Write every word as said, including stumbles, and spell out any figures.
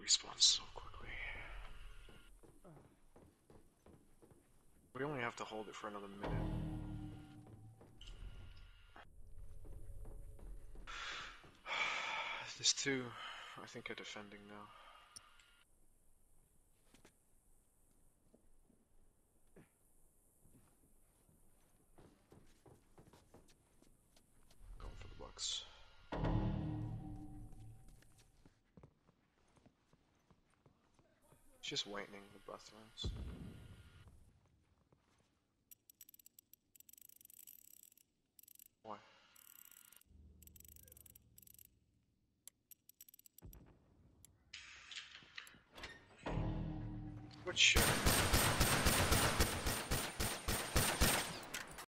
respawn so quickly. We only have to hold it for another minute. There's two, I think, are defending now. Going for the Bucks. Just whitening the bathrooms. Why? What shit?